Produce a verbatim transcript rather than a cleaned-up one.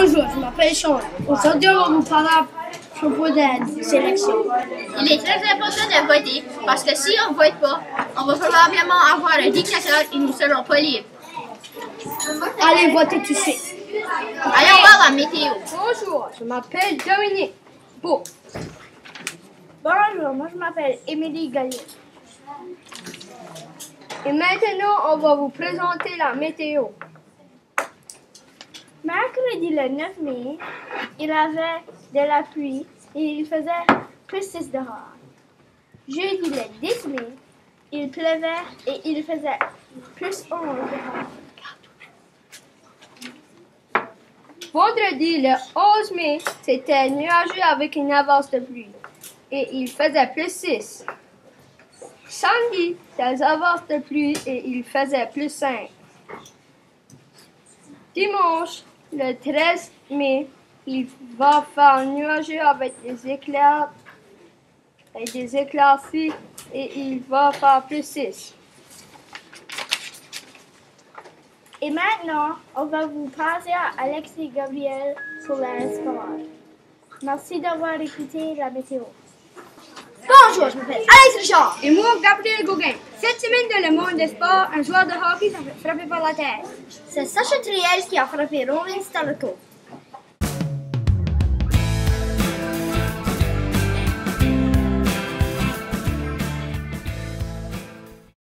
Bonjour, je m'appelle Sean. Aujourd'hui, on va vous parler à propos de sélection. Il est très important de voter parce que si on ne vote pas, on va probablement avoir un dictateur et nous ne serons pas libres. Allez voter tout de suite. Allons voir la météo. Bonjour, je m'appelle Dominique. Bon. Bonjour, moi je m'appelle Émilie Gallier. Et maintenant, on va vous présenter la météo. Mercredi le neuf mai, il y avait de la pluie et il faisait plus six dehors. Jeudi le dix mai, il pleuvait et il faisait plus onze dehors. Vendredi le onze mai, c'était nuageux avec une avance de pluie et il faisait plus six. Samedi, des avances de pluie et il faisait plus cinq. Dimanche, le treize mai, il va faire nuageux avec des éclairs et des éclaircies et il va faire plus six. Et maintenant, on va vous passer à Alex et Gabriel sur la sport. Merci d'avoir écouté la météo. Bonjour, je m'appelle Alex Richard. Et moi, Gabriel Gauguin. Cette semaine, dans le monde des sports, un joueur de hockey s'est fait frapper par la tête. C'est Sacha Triel qui a frappé Rollins dans le dos.